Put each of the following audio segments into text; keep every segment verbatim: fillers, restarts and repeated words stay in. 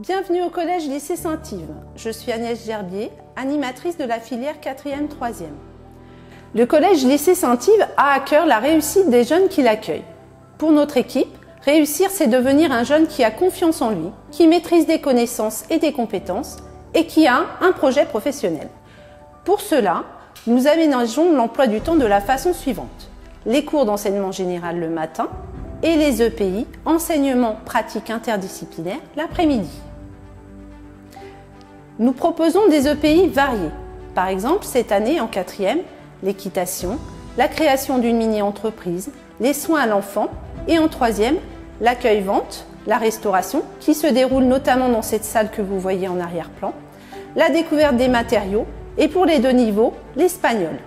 Bienvenue au Collège Lycée Saint-Yves. Je suis Agnès Gerbier, animatrice de la filière quatrième troisième. Le Collège Lycée Saint-Yves a à cœur la réussite des jeunes qui l'accueillent. Pour notre équipe, réussir, c'est devenir un jeune qui a confiance en lui, qui maîtrise des connaissances et des compétences et qui a un projet professionnel. Pour cela, nous aménageons l'emploi du temps de la façon suivante. Les cours d'enseignement général le matin et les E P I, enseignement pratique interdisciplinaire, l'après-midi. Nous proposons des E P I variés. Par exemple, cette année, en quatrième, l'équitation, la création d'une mini-entreprise, les soins à l'enfant et en troisième, l'accueil-vente, la restauration, qui se déroule notamment dans cette salle que vous voyez en arrière-plan, la découverte des matériaux et pour les deux niveaux, l'espagnol.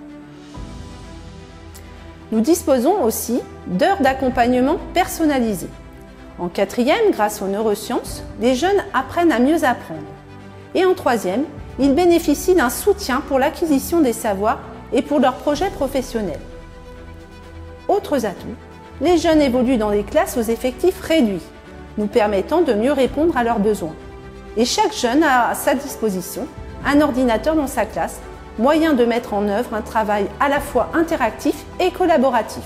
Nous disposons aussi d'heures d'accompagnement personnalisées. En quatrième, grâce aux neurosciences, les jeunes apprennent à mieux apprendre. Et en troisième, ils bénéficient d'un soutien pour l'acquisition des savoirs et pour leurs projets professionnels. Autres atouts, les jeunes évoluent dans des classes aux effectifs réduits, nous permettant de mieux répondre à leurs besoins. Et chaque jeune a à sa disposition un ordinateur dans sa classe, moyen de mettre en œuvre un travail à la fois interactif et collaboratif.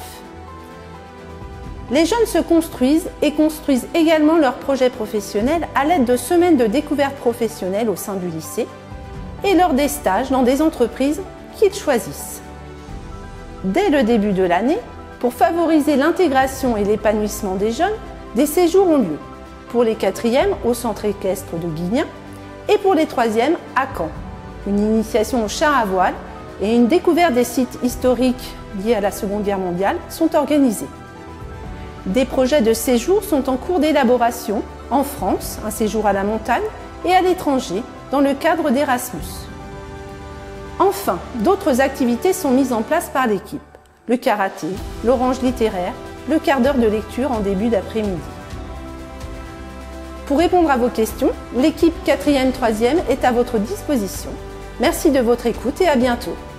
Les jeunes se construisent et construisent également leurs projets professionnels à l'aide de semaines de découverte professionnelle au sein du lycée et lors des stages dans des entreprises qu'ils choisissent. Dès le début de l'année, pour favoriser l'intégration et l'épanouissement des jeunes, des séjours ont lieu. Pour les quatrièmes, au centre équestre de Guignin et pour les troisièmes, à Caen. Une initiation au char à voile et une découverte des sites historiques liés à la Seconde Guerre mondiale sont organisés. Des projets de séjour sont en cours d'élaboration en France, un séjour à la montagne, et à l'étranger, dans le cadre d'Erasmus. Enfin, d'autres activités sont mises en place par l'équipe. Le karaté, l'orange littéraire, le quart d'heure de lecture en début d'après-midi. Pour répondre à vos questions, l'équipe quatrième troisième est à votre disposition. Merci de votre écoute et à bientôt.